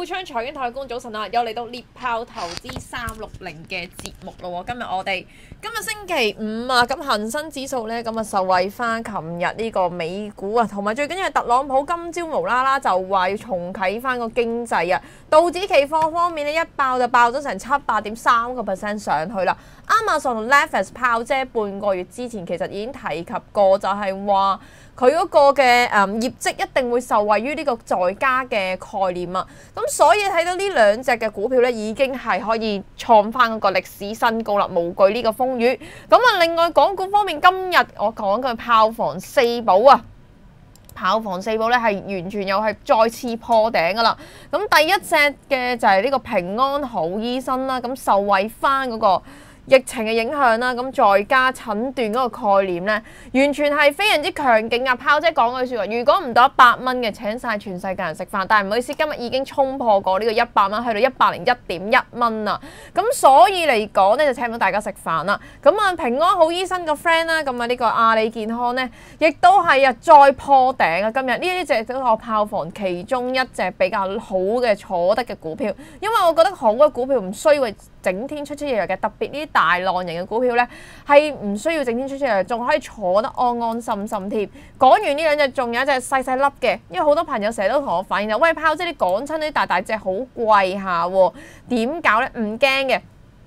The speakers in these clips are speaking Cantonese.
富昌財經台公早晨啊，又嚟到獵豹投資360嘅節目咯喎。今日星期五啊，咁恒生指數咧咁啊受惠翻琴日呢個美股啊，同埋最緊要係特朗普今朝無啦啦就話要重啟翻個經濟啊。道指期貨方面咧一爆就爆咗成700.3% 上去啦。Amazon同 Netflix 炮姐半個月之前其實已經提及過，就係話佢嗰個嘅業績一定會受惠於呢個在家嘅概念啊。咁所以睇到呢兩隻嘅股票咧，已經係可以創翻嗰個歷史新高啦，無懼呢個風雨。咁啊，另外港股方面，今日我講嘅炮房四寶啊。炮房四寶咧係完全又係再次破頂噶啦，咁第一隻嘅就係呢個平安好醫生啦，咁受惠翻嗰個疫情嘅影響啦，咁在家診斷嗰個概念咧，完全係非常之強勁啊！炮姐講句説話，如果唔到100蚊嘅，請晒全世界人食飯，但係唔好意思，今日已經衝破過呢個100蚊，去到101.1蚊啦。咁所以嚟講咧，就請唔到大家食飯啦。咁啊，平安好醫生個 friend 啦，咁啊呢個阿里健康咧，亦都係啊再破頂啊！今日呢一隻都係我炮房其中一隻比較好嘅坐得嘅股票，因為我覺得好嘅股票唔需要整天出出入入嘅，特別呢啲大浪型嘅股票咧，係唔需要整天出出入入，仲可以坐得安安心心添。講完呢兩隻，仲有一隻細細粒嘅，因為好多朋友成日都同我反映就，喂炮姐，你講親啲大大隻好貴下喎，點搞咧？唔驚嘅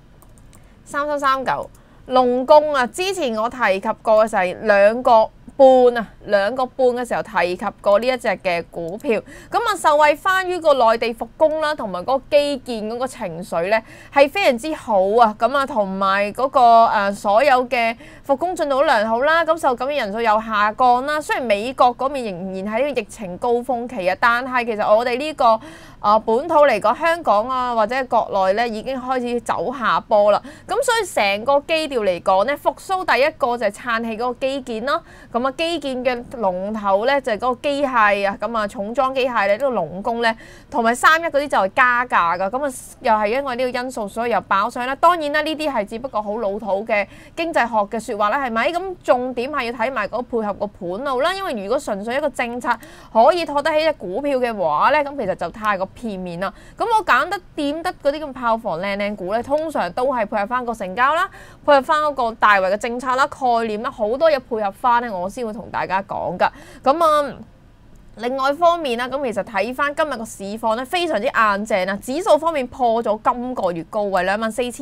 ，3339龍工啊，之前我提及過嘅就係2個半嘅時候提及過呢一隻嘅股票，咁啊受惠翻於個內地復工啦，同埋嗰個基建嗰個情緒咧係非常之好啊，咁啊同埋嗰個所有嘅復工進度都良好啦，咁受感染人數又下降啦。雖然美國嗰邊仍然喺呢個疫情高峰期啊，但係其實我哋呢個本土嚟講，香港啊或者係國內咧已經開始走下坡啦。咁所以成個基調嚟講咧，復甦第一個就係撐起嗰個基建啦。咁啊基建嘅龍頭咧就係嗰個機械啊，咁啊重裝機械咧呢個龍工咧，同埋31嗰啲就係加價噶。咁啊又係因為呢個因素，所以又爆上啦。當然啦，呢啲係只不過好老土嘅經濟學嘅説話啦，係咪？咁重點係要睇埋嗰配合個盤路啦。因為如果純粹一個政策可以托得起隻股票嘅話咧，咁其實就太過片面啦。咁我揀得掂得嗰啲咁炮房靚股咧，通常都係配合翻個成交啦，配合翻嗰個大圍嘅政策啦、概念啦，好多嘢配合翻咧，我先會同大家講噶。咁另外方面啦，咁其實睇翻今日個市況咧，非常之硬淨啊！指數方面破咗今個月高位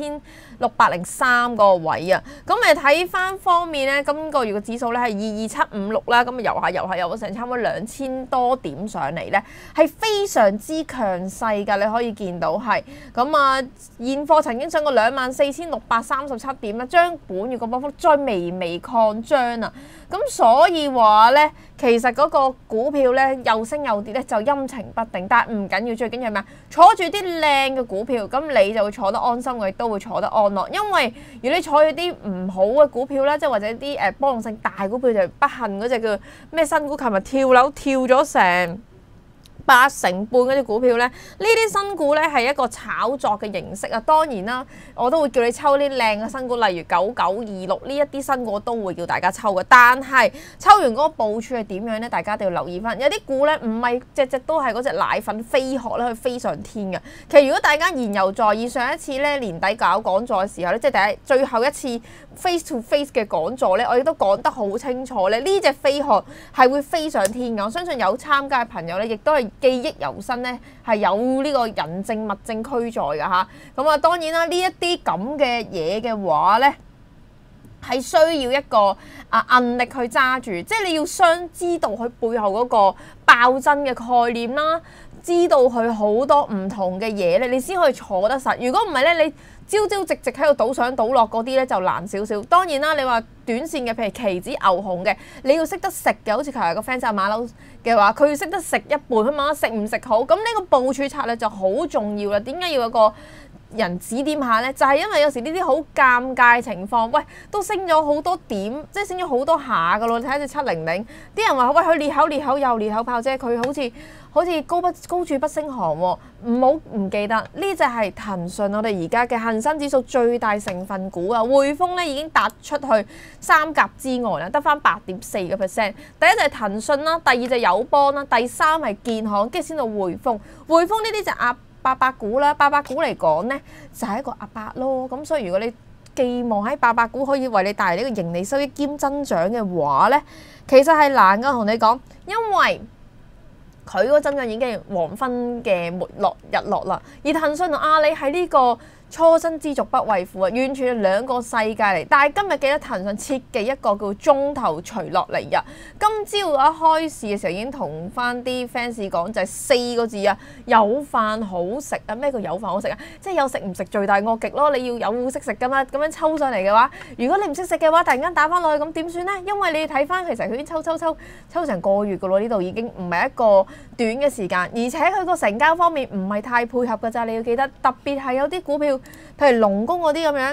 24,603個位啊！咁睇翻方面咧，今個月嘅指數咧係22756啦，咁遊下遊咗成差唔多2000多點上嚟咧，係非常之強勢㗎！你可以見到係咁現貨曾經上過24,637點啦，將本月個波幅再微微擴張啊！咁所以話咧，其實嗰個股票咧又升又跌咧就陰晴不定，但係唔緊要，最緊要係咩？坐住啲靚嘅股票，咁你就會坐得安心，我亦都會坐得安樂。因為如果你坐住啲唔好嘅股票啦，即係或者啲波動性大股票，就不幸嗰隻叫咩新股，琴日跳樓跳咗成8成半嗰啲股票咧，呢啲新股咧係一個炒作嘅形式啊。當然啦，我都會叫你抽啲靚嘅新股，例如9926呢一啲新股我都會叫大家抽嘅。但係抽完嗰個部署係點樣咧？大家一定要留意翻。有啲股咧唔係隻隻都係嗰隻奶粉飛鶴咧，佢飛上天嘅。其實如果大家言猶在耳，上一次咧年底搞講座嘅時候咧，即係最後一次 face to face 嘅講座咧，我亦都講得好清楚咧，呢隻飛鶴係會飛上天嘅。我相信有參加嘅朋友咧，亦都係記憶猶新咧，係有呢個人證物證俱在㗎嚇。咁當然啦，呢一啲咁嘅嘢嘅話咧，係需要一個韌力去揸住，即係你要知道佢背後嗰個爆真嘅概念啦，知道佢好多唔同嘅嘢咧，你先可以坐得實。如果唔係咧，你朝朝夕夕喺度倒上倒落嗰啲咧就難少少。當然啦，你話短線嘅，譬如期指牛熊嘅，你要識得食嘅，好似琴日個 fans 阿馬騮嘅話，佢要識得食一半，佢問我食唔食好。咁呢個部署策略就好重要啦。點解要有個人指點下呢？就係因為有時呢啲好尷尬情況，喂，都升咗好多點，即係升咗好多下噶咯。你睇下隻700，啲人話喂，佢裂口又裂口炮啫，佢好似高處不勝寒喎。唔記得呢隻係騰訊，我哋而家嘅恒生指數最大成分股啊。匯豐咧已經踏出去三甲之外啦，得翻8.4%。第一就係騰訊啦，第二就係友邦啦，第三係建行，跟住先到匯豐。匯豐呢啲就 800股啦，800股嚟講呢，就係一個阿伯咯。咁所以如果你寄望喺800股可以為你帶嚟呢個盈利收益兼增長嘅話呢，其實係難㗎，同你講，因為佢嗰個增長已經係黃昏嘅沒落日落啦，而騰訊同阿里喺呢個初生之犢不畏虎啊，完全係兩個世界嚟。但係今日記得騰訊設計一個叫中頭除落嚟啊！今朝我一開市嘅時候已經同翻啲 fans 講，就係4個字啊，有飯好食啊！咩叫有飯好食啊？即係有食唔食罪大惡極咯！你要有識食噶嘛，咁樣抽上嚟嘅話，如果你唔識食嘅話，突然間打翻落去咁點算呢？因為你睇翻其實佢已經抽成個月噶咯，呢度已經唔係一個短嘅時間，而且佢個成交方面唔係太配合㗎咋，你要記得，特別係有啲股票。譬如龍工嗰啲咁樣，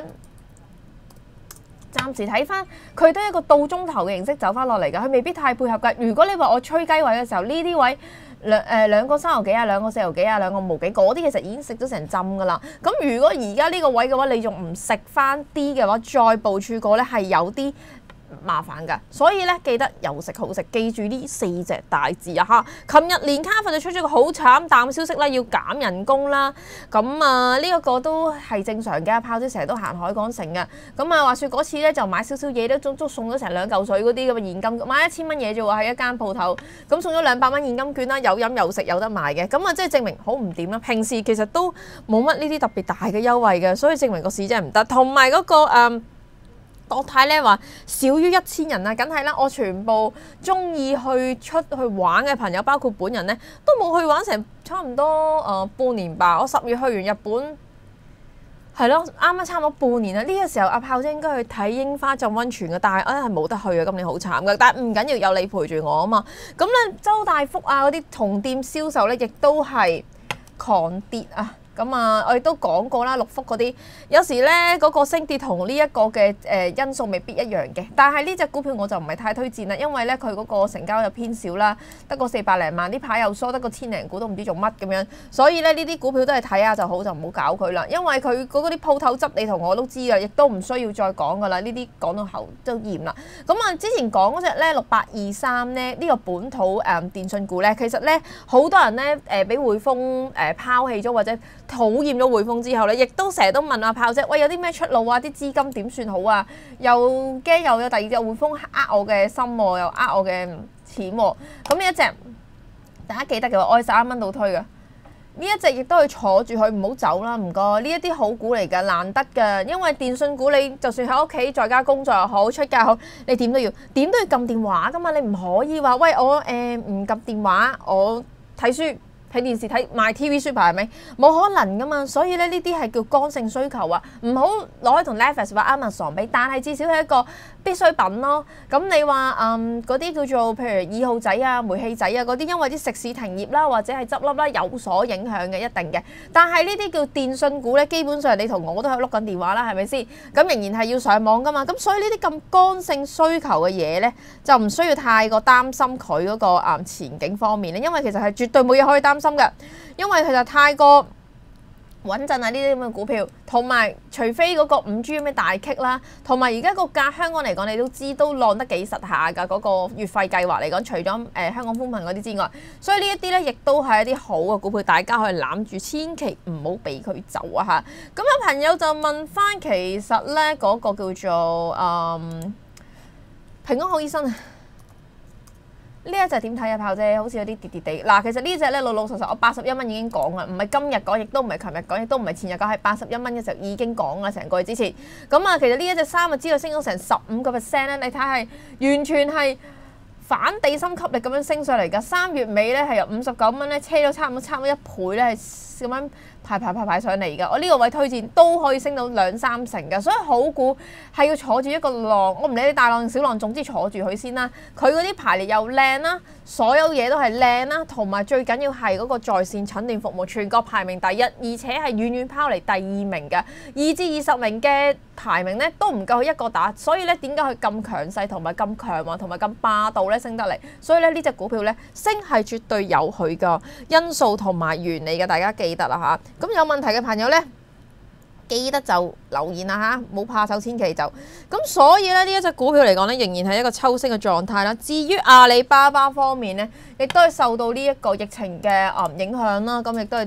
暫時睇翻佢都係一個倒中頭嘅形式走翻落嚟㗎，佢未必太配合㗎。如果你話我吹雞位嘅時候，呢啲位兩個3毫幾啊，兩個4毫幾啊，兩個毛幾嗰啲，其實已經食咗成浸㗎啦。咁如果而家呢個位嘅話，你仲唔食翻啲嘅話，再部署過呢係有啲麻煩㗎，所以咧記得有食好食，記住呢4隻大字啊嚇！琴日連卡佛就出咗個好慘淡消息啦，要減人工啦。咁呢一個都係正常嘅，炮姐成日都行海港城嘅。咁話説嗰次咧就買少少嘢都送咗成2嚿水嗰啲咁嘅現金，買1000蚊嘢啫喎，喺一間鋪頭，咁送咗200蚊現金券啦，有飲有食有得賣嘅。咁即係證明好唔掂啦。平時其實都冇乜呢啲特別大嘅優惠嘅，所以證明個市真係唔得。同埋嗰個國泰咧話少於1000人啊，梗係啦！我全部中意出去玩嘅朋友，包括本人咧，都冇去玩成差唔多半年吧。我10月去完日本，係咯，啱啱差唔多半年啦。呢個時候阿炮姐應該去睇櫻花浸溫泉嘅，但係係冇得去啊！今年好慘嘅，但係唔緊要，有你陪住我啊嘛。咁咧，周大福啊嗰啲同店銷售咧，亦都係狂跌啊！我亦都講過啦，六福嗰啲有時咧嗰個升跌同呢一個嘅因素未必一樣嘅，但係呢隻股票我就唔係太推薦啦，因為咧佢嗰個成交又偏少啦，得個400零萬，啲牌又疏，得個1000零股都唔知做乜咁樣，所以咧呢啲股票都係睇下就好，就唔好搞佢啦，因為佢嗰啲鋪頭執你同我都知噶，亦都唔需要再講噶啦，呢啲講到後都厭啦。之前講嗰隻咧6823咧呢個本土電訊股咧，其實咧好多人咧俾匯豐拋棄咗或者討厭咗匯豐之後咧，亦都成日都問阿炮姐，喂，有啲咩出路啊？啲資金點算好啊？又驚又有第二隻匯豐呃我嘅心喎，又呃我嘅錢喎。咁呢一隻大家記得嘅話，我係11蚊到推嘅。呢一隻亦都係坐住佢，唔好走啦，唔該。呢一啲好股嚟㗎，難得㗎。因為電訊股你就算喺屋企在家工作又好，出街又好，你點都要撳電話㗎嘛。你唔可以話喂我唔撳電話，我睇書。睇電視睇賣 TV Super 係咪？冇可能噶嘛，所以咧呢啲係叫剛性需求啊，唔好攞去同 Netflix 或 Amazon 比，但係至少係一個必需品咯。咁你話嗰啲叫做譬如2號仔啊、煤氣仔啊嗰啲，因為啲食肆停業啦或者係執笠啦有所影響嘅一定嘅。但係呢啲叫電訊股咧，基本上你同我都係碌緊電話啦，係咪先？咁仍然係要上網噶嘛。咁所以呢啲咁剛性需求嘅嘢咧，就唔需要太過擔心佢嗰個前景方面咧，因為其實係絕對冇嘢可以擔心嘅，因為其實太過穩陣啊！呢啲咁嘅股票，同埋除非嗰個5G 咩大棘啦，同埋而家個價香港嚟講，你都知都浪得幾實下㗎。嗰個月費計劃嚟講，除咗香港寬頻嗰啲之外，所以呢一啲咧，亦都係一啲好嘅股票，大家可以攬住，千祈唔好俾佢走啊！嚇，咁有朋友就問翻，其實咧嗰個叫做平安好醫生啊。呢一隻點睇啊，炮姐？好似有啲跌跌地。嗱，其實呢隻咧老老實實，我81蚊已經講啦，唔係今日講，亦都唔係琴日講，亦都唔係前日講，係81蚊嘅時候已經講啦，成個月之前。其實呢一隻3日之內升咗成15%咧，你睇係完全係反地心吸力咁樣升上嚟㗎。3月尾咧係由59蚊咧，車咗差唔多1倍咧，係咁樣排上嚟㗎。我呢個位推薦都可以升到2-3成㗎，所以好股係要坐住一個浪，我唔理你大浪定小浪，總之坐住佢先啦。佢嗰啲排列又靚啦，所有嘢都係靚啦，同埋最緊要係嗰個在線診斷服務全國排名第1，而且係遠遠拋離第2名嘅，2至20名嘅排名咧都唔夠佢一個打，所以咧點解佢咁強勢同埋咁強橫同埋咁霸道咧升得嚟？所以咧呢隻股票咧升係絕對有佢嘅因素同埋原理嘅，大家記得啦嚇。咁有問題嘅朋友咧，記得就留言啦嚇，冇怕醜，千祈就咁。所以咧呢一隻股票嚟講咧，仍然係一個抽升嘅狀態啦。至於阿里巴巴方面咧，亦都係受到呢一個疫情嘅影響啦，咁亦都係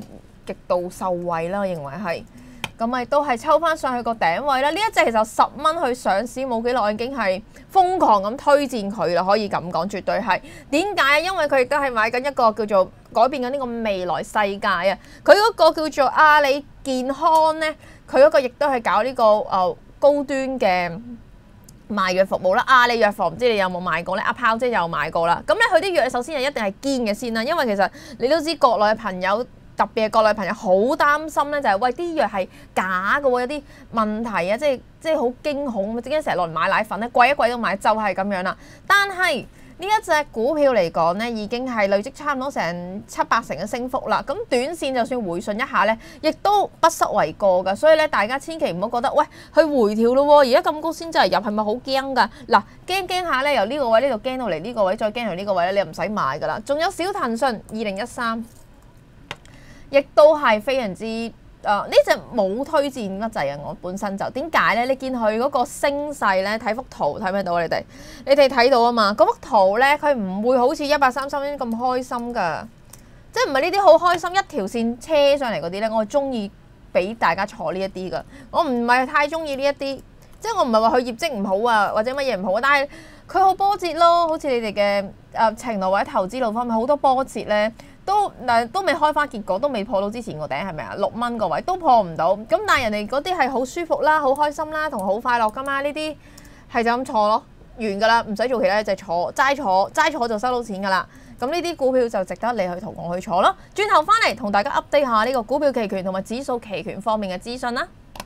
極度受惠啦，我認為係。咁咪都係抽翻上去個頂位啦。呢一隻其實10蚊去上市冇幾耐，已經係瘋狂咁推薦佢啦，可以咁講，絕對係。點解？因為佢亦都係買緊一個叫做改變緊呢個未來世界啊。佢嗰個叫做阿里健康咧，佢嗰個亦都係搞呢個高端嘅賣藥服務啦。阿里藥房唔知你有冇買過咧？阿炮姐有買過啦。咁咧佢啲藥首先係一定係堅嘅先啦，因為其實你都知國內嘅朋友。特別係國內朋友好擔心咧，就係喂啲藥係假嘅喎，有啲問題啊，即係好驚恐，點解成日落嚟買奶粉咧？貴一貴都買，就係咁樣啦。但係呢一隻股票嚟講咧，已經係累積差唔多成7-8成嘅升幅啦。咁短線就算回順一下咧，亦都不失為過㗎。所以咧，大家千祈唔好覺得喂佢回調咯喎，而家咁高先真係入，係咪好驚㗎？嗱，驚下咧，由呢個位呢度驚到嚟呢個位，再驚到呢個位咧，你又唔使買㗎啦。仲有小騰訊2013。亦都係非常之呢隻冇推薦乜滯啊！我本身就點解咧？你見佢嗰個升勢咧，睇幅圖睇唔睇到啊？你哋睇到啊嘛？嗰幅圖咧，佢唔會好似133咁開心噶，即係唔係呢啲好開心一條線車上嚟嗰啲咧？我係中意俾大家坐呢一啲噶，我唔係太中意呢一啲，即係我唔係話佢業績唔好啊，或者乜嘢唔好啊，但係佢好波折咯，好似你哋嘅程度或者投資路方面好多波折咧。都未開花結果，都未破到之前個頂係咪啊？6蚊個位都破唔到，咁但係人哋嗰啲係好舒服啦、好開心啦、同好快樂噶嘛，呢啲係就咁坐咯，完噶啦，唔使做其他嘢，就坐齋坐就收到錢噶啦。咁呢啲股票就值得你去同我去坐咯。轉頭翻嚟同大家 update 下呢個股票期權同埋指數期權方面嘅資訊啦。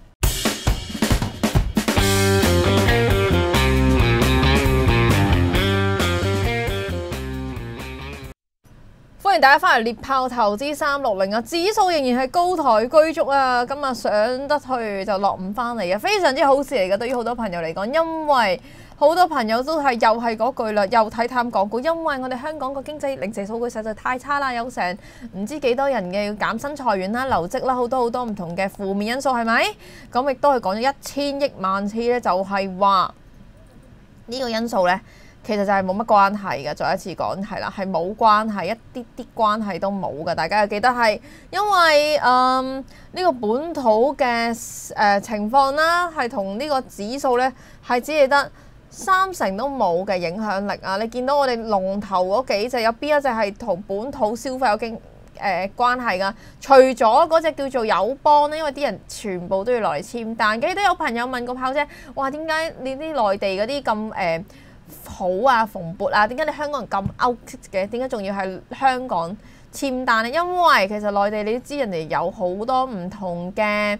歡迎大家翻嚟獵豹投資360啊！指數仍然係高台居足啊！今日上得去就落唔翻嚟啊！非常之好事嚟嘅，對於好多朋友嚟講，因為好多朋友都係又係嗰句啦，又睇淡港股，因為我哋香港個經濟零售數據實在太差啦，有成唔知幾多人嘅要減薪裁員啦、留職啦，好多唔同嘅負面因素係咪？咁亦都係講咗1000億萬次咧，就係話呢個因素咧。其實就係冇乜關係嘅，再一次講係啦，係冇關係，一啲關係都冇嘅。大家要記得係因為呢個本土嘅情況啦，係同呢個指數咧係只係得3成都冇嘅影響力啊！你見到我哋龍頭嗰幾隻有邊一隻係同本土消費有關係㗎？除咗嗰隻叫做友邦咧，因為啲人全部都要落嚟簽單。記得有朋友問過炮姐，哇，點解你啲內地嗰啲咁好啊，蓬勃啊，點解你香港人咁 out 嘅？點解仲要係香港簽單咧？因為其實內地你都知人哋有好多唔同嘅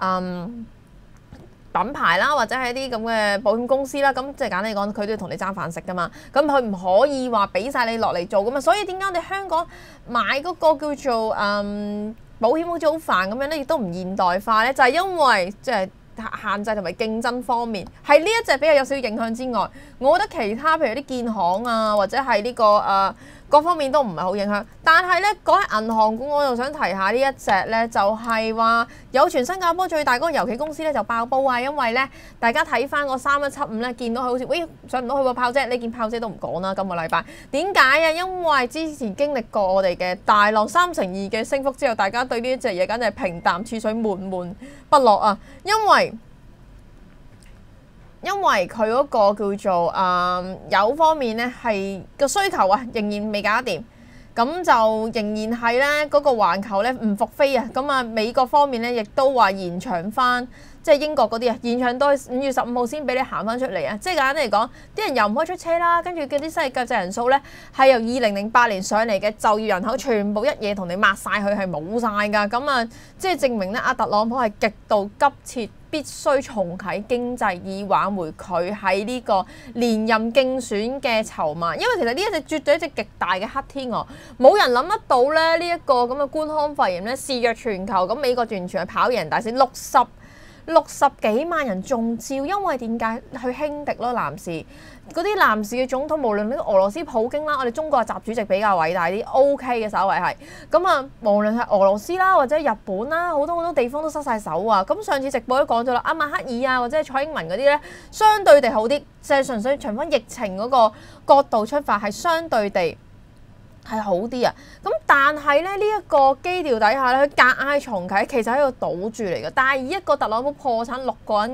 品牌啦，或者係啲咁嘅保險公司啦，咁即係簡單嚟講，佢都要同你爭飯食噶嘛。咁佢唔可以話俾晒你落嚟做噶嘛。所以點解我哋香港買嗰個叫做保險好似好煩咁樣咧，亦都唔現代化咧？就係因為即係限制同埋競爭方面，係呢一隻比較有少少影響之外，我覺得其他譬如啲建行啊，或者係呢個各方面都唔係好影響。但係咧講起銀行股，我又想提下呢一隻咧，就係話有傳新加坡最大嗰個油企公司咧就爆煲啊，因為咧大家睇翻個3175咧，見到佢好似喂上唔到去喎，炮姐呢件炮姐都唔講啦，今個禮拜點解啊？因為之前經歷過我哋嘅大浪3成2嘅升幅之後，大家對呢一隻嘢簡直係平淡似水，悶悶不樂啊，因為佢嗰個叫做油方面咧係個需求啊，仍然未搞掂，咁就仍然係咧嗰個環球咧唔復飛啊，咁啊美國方面咧亦都話延長翻，即係英國嗰啲啊，延長到5月15號先俾你行翻出嚟啊！即係簡單嚟講，啲人又唔可以出車啦，跟住嗰啲失業救濟人數咧係由2008年上嚟嘅就業人口全部一夜同你抹晒佢，係冇晒㗎，咁啊即係證明咧阿特朗普係極度急切。必須重啟經濟，以挽回佢喺呢個連任競選嘅籌碼。因為其實呢一隻絕對一隻極大嘅黑天鵝，冇人諗得到咧呢一個咁嘅冠狀肺炎咧肆虐全球，咁美國完全係跑贏大市，60幾萬人中招，因為點解去輕敵咯？男士嗰啲男士嘅總統，無論呢個俄羅斯普京啦，我哋中國嘅習主席比較偉大啲 ，OK 嘅稍為係咁啊。無論係俄羅斯啦，或者日本啦，好多地方都失晒手啊。咁上次直播都講咗啦，阿默克爾啊，或者係蔡英文嗰啲咧，相對地好啲，就係純粹從翻疫情嗰個角度出發，係相對地係好啲啊！咁但係咧呢一個基調底下咧，佢夾硬重啟，其實係一個賭注嚟嘅。但係以一個特朗普破產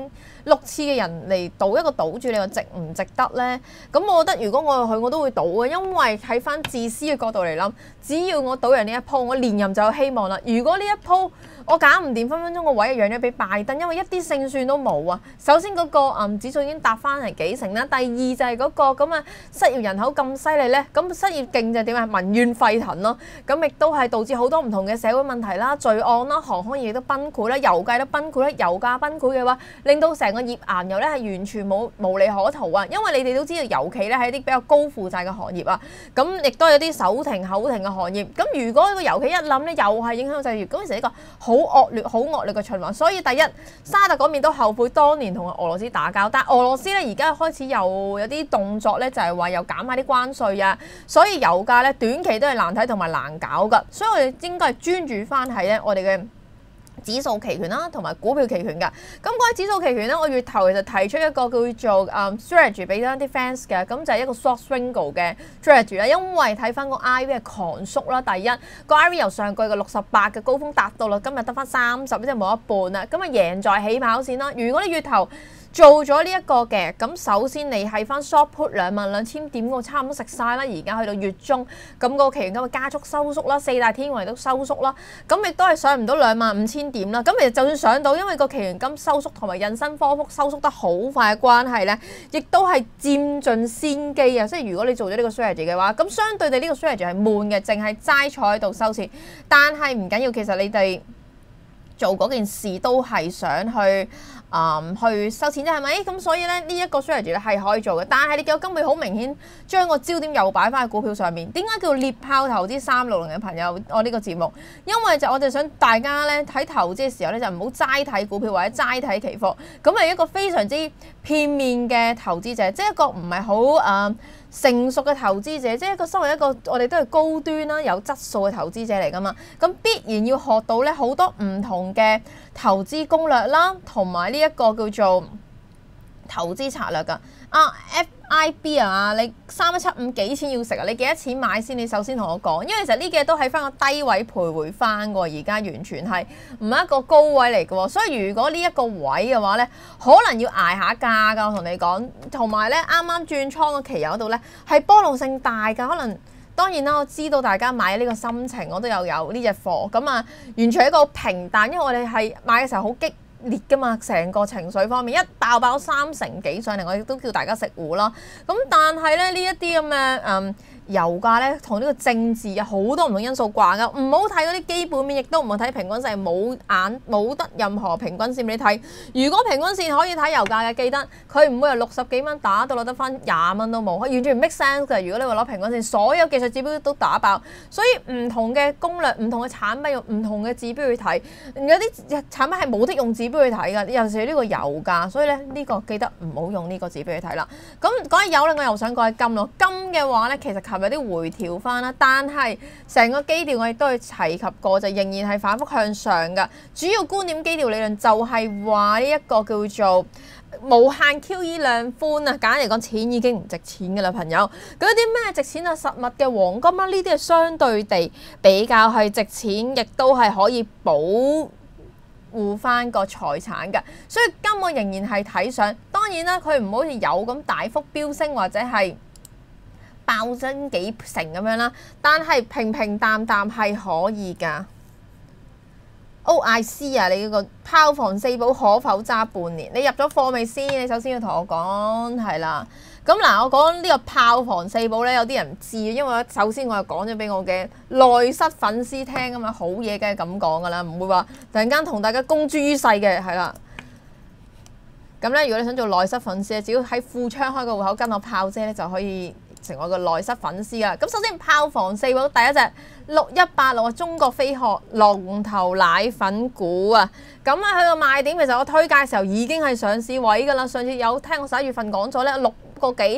6次嘅人嚟賭一個賭注，你話值唔值得咧？咁我覺得如果我係佢，我都會賭嘅，因為睇翻自私嘅角度嚟諗，只要我賭贏呢一鋪，我連任就有希望啦。如果呢一鋪我搞唔掂，分分鐘個位讓咗俾拜登，因為一啲勝算都冇啊！首先嗰個指數已經搭翻嚟幾成啦，第二就係嗰個咁啊失業人口咁犀利咧，咁失業勁就點啊？民怨沸騰咯，咁亦都係導致好多唔同嘅社會問題啦、罪案啦、航空業都崩潰啦、油價都崩潰啦、油價崩潰嘅話，令到成個頁岩油咧係完全無利可圖啊！因為你哋都知道油企咧係一啲比較高負債嘅行業啊，咁亦都有啲手停口停嘅行業。咁如果個油企一冧咧，又係影響製業，咁其實一個好惡劣嘅循環。所以第一，沙特嗰邊都後悔當年同俄羅斯打交，但係俄羅斯咧而家開始又有啲動作咧，就係話又減下啲關稅啊，所以油價咧短期都係難睇同埋難搞噶。所以我哋應該係專注翻喺咧我哋嘅指數期權啦，同埋股票期權㗎。咁嗰啲指數期權咧，我月頭其實提出一個叫做strategy 俾咗啲 fans 嘅，咁就係一個 short swing 嘅 strategy 啦。因為睇翻個 IV 係狂縮啦，第一個 IV 由上個月嘅68嘅高峰達到啦，今日得翻30，即係冇一半啦。咁啊贏在起跑線啦。如果你月頭做咗呢一個嘅，咁首先你喺翻 short put 22,000點，我差唔多食晒啦。而家去到月中，咁個期權金會加速收縮啦，四大天王都收縮啦，咁亦都係上唔到25,000點啦。咁其實就算上到，因為個期權金收縮同埋引申科幅收縮得好快嘅關係咧，亦都係佔盡先機啊！即係如果你做咗呢個 strategy 嘅話，咁相對地呢個 strategy 係悶嘅，淨係齋坐喺度收錢。但係唔緊要，其實你哋做嗰件事都係想去收錢啫，係咪？咁所以咧呢一個 strategy 咧係可以做嘅，但係你見到今日好明顯將個焦點又擺翻喺股票上面。點解叫獵豹投資360嘅朋友？我呢個節目，因為我就想大家咧睇投資嘅時候咧就唔好齋睇股票或者齋睇期貨，咁係一個非常之片面嘅投資者，即係一個唔係好成熟嘅投資者，即係一個身為一個我哋都係高端啦、有質素嘅投資者嚟噶嘛，咁必然要學到咧好多唔同嘅投資攻略啦，同埋呢一個叫做投資策略噶。FIB 啊，你3175幾錢要食啊？你幾多錢買先？你首先同我講，因為其實呢幾日都喺翻個低位徘徊翻喎，而家完全係唔係一個高位嚟嘅喎，所以如果呢一個位嘅話咧，可能要捱下價㗎。我同你講，同埋咧啱啱轉倉嘅期油嗰度咧係波動性大㗎，可能當然啦，我知道大家買呢個心情，我都有呢隻貨咁啊，完全係一個平淡，因為我哋係買嘅時候好激烈噶嘛，成個情緒方面一爆3成幾上嚟，我亦都叫大家食糊啦。咁但係咧呢一啲咁嘅油價咧同呢個政治有好多唔同因素掛鈎，唔好睇嗰啲基本面，亦都唔好睇平均線，冇得任何平均線俾你睇。如果平均線可以睇油價嘅，記得佢唔會由60幾蚊打到落得翻20蚊都冇，完全唔 make sense 嘅。如果你話攞平均線，所有技術指標都打爆，所以唔同嘅攻略、唔同嘅產品用唔同嘅指標去睇，有啲產品係冇得用指標去睇㗎，尤其是呢個油價，所以咧呢個記得唔好用呢個指標去睇啦。咁講起油咧，我又想講起金咯。金嘅話咧，其實有啲回調翻啦，但係成個基調我亦都係提及過，就仍然係反覆向上噶。主要觀點基調理論就係話呢一個叫做無限 QE 量寬啊，簡單嚟講，錢已經唔值錢噶啦，朋友。嗰啲咩值錢啊？實物嘅黃金啦，呢啲係相對地比較係值錢，亦都係可以保護翻個財產噶。所以金我仍然係睇上，當然啦，佢唔好似有咁大幅飆升或者係爆增幾成咁樣啦，但係平平淡淡係可以㗎。OIC 啊，你嗰個炮房四寶可否揸半年？你入咗貨未先？你首先要同我講係啦。咁嗱，我講呢個炮房四寶咧，有啲人唔知，因為首先我又講咗俾我嘅內室粉絲聽啊嘛，好嘢梗係咁講㗎啦，唔會話突然間同大家公諸於世嘅，係啦。咁咧，如果你想做內室粉絲咧，只要喺富昌開個戶口跟我炮姐咧，就可以成為個內室粉絲啊！咁首先炮房四寶第一隻6186啊，中國飛鶴龍頭奶粉股啊！咁啊，佢個賣點其實我推介嘅時候已經係上市位㗎啦。上次有聽我11月份講咗咧，6個幾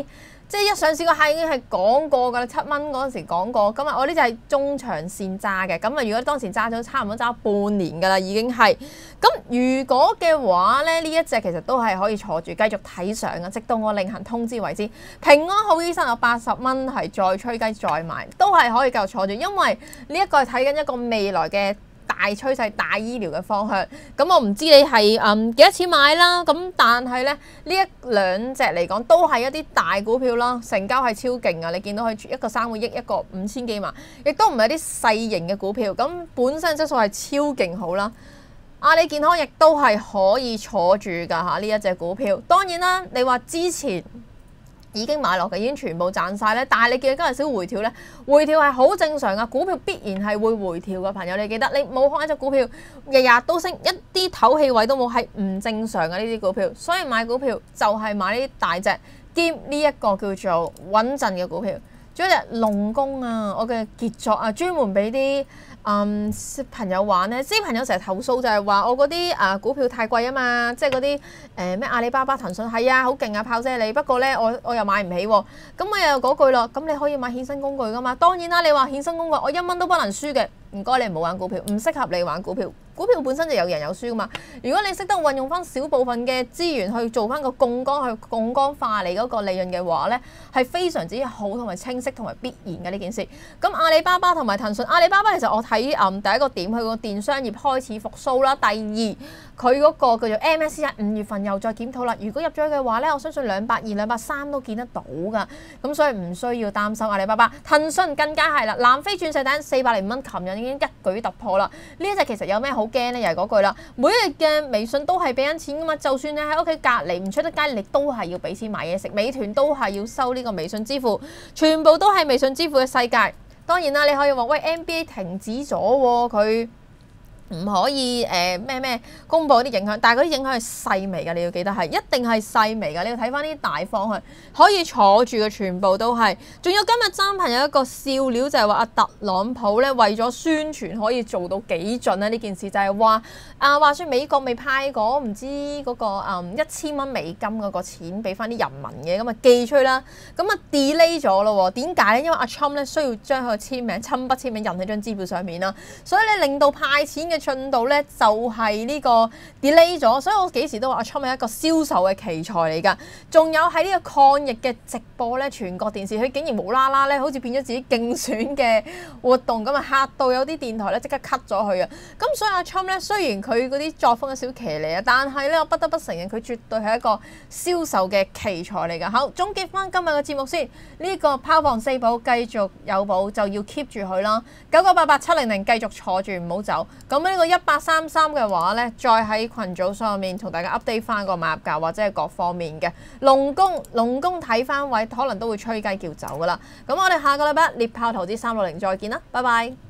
即係一上市個客已經係講過㗎啦，7蚊嗰陣時講過。咁啊，我呢隻係中長線揸嘅。咁啊，如果當時揸咗差唔多揸半年㗎啦，已經係。咁如果嘅話咧，呢一隻其實都係可以坐住繼續睇上嘅，直到我另行通知為止。平安好醫生有80蚊係再吹雞再買，都係可以繼續坐住，因為呢一個係睇緊一個未來嘅大趨勢、大醫療嘅方向。咁我唔知你係幾多錢買啦。咁但係咧，呢一兩隻嚟講都係一啲大股票啦，成交係超勁啊！你見到佢一個3個億，一個5000幾萬，亦都唔係一啲細型嘅股票。咁本身質素係超勁好啦。阿里健康亦都係可以坐住㗎嚇，呢一隻股票。當然啦，你話之前已經買落嘅已經全部賺晒咧，但係你見到今日少回調咧，回調係好正常噶，股票必然係會回調嘅朋友，你記得你冇可能一隻股票日日都升，一啲唞氣位都冇，係唔正常嘅呢啲股票。所以買股票就係買呢啲大隻兼呢一個叫做穩陣嘅股票。仲有一隻龍工啊，我嘅傑作啊，專門俾啲朋友玩咧，啲朋友成日投訴就係話我嗰啲股票太貴啊嘛，即係嗰啲咩阿里巴巴、騰訊係啊好勁啊炮姐你，不過咧我又買唔起喎，咁我又嗰句咯，咁你可以買衍生工具噶嘛，當然啦，你話衍生工具我1蚊都不能輸嘅，唔該你唔好玩股票，唔適合你玩股票。股票本身就有贏有輸噶嘛，如果你識得運用翻少部分嘅資源去做翻個槓桿，去槓桿化你嗰個利潤嘅話咧，係非常之好同埋清晰同埋必然嘅呢件事。咁阿里巴巴同埋騰訊，阿里巴巴其實我睇第一個點，佢個電商業開始復甦啦。第二，佢嗰個叫做 MSCI 5月份又再檢討啦。如果入咗嘅話咧，我相信220、230都見得到噶。咁所以唔需要擔心阿里巴巴。騰訊更加係啦，南非鑽石頂405蚊，琴日已經一舉突破啦。呢一隻其實有咩好驚咧？又係嗰句啦，每一日嘅微信都係俾緊錢噶嘛。就算你喺屋企隔離唔出得街，你都係要俾錢買嘢食。美團都係要收呢個微信支付，全部都係微信支付嘅世界。當然啦，你可以話喂 NBA 停止咗喎，佢唔可以咩公佈啲影響，但係嗰啲影響係細微嘅，你要記得係一定係細微嘅，你要睇翻啲大方向，可以坐住嘅全部都係。仲有今日爭朋友一個笑料就係話阿特朗普咧為咗宣傳可以做到幾盡咧，呢件事就係話話說美國未派過唔知嗰個1000蚊美金嗰個錢俾翻啲人民嘅，咁啊寄出啦，咁啊 delay 咗咯喎。點解咧？因為阿 Trump 咧需要將佢嘅簽名親筆簽名印喺張支票上面啦，所以咧令到派錢嘅進度咧就係呢個 delay 咗，所以我幾時都話阿 Trump 係一個銷售嘅奇才嚟㗎。仲有喺呢個抗疫嘅直播咧，全國電視佢竟然無啦啦咧，好似變咗自己競選嘅活動咁啊，嚇到有啲電台咧即刻 cut 咗佢啊！咁所以阿 Trump 咧雖然佢嗰啲作風有少騎呢啊，但係咧我不得不承認佢絕對係一個銷售嘅奇才嚟㗎。好，總結翻今日嘅節目先，呢個拋房4寶繼續有寶就要 keep 住佢啦，9988-700繼續坐住唔好走。咁呢個1833嘅話咧，再喺群組上面同大家 update 翻個買入價或者係各方面嘅龍工睇翻位，可能都會吹雞叫走噶啦。咁我哋下個禮拜獵豹投資360再見啦，拜拜。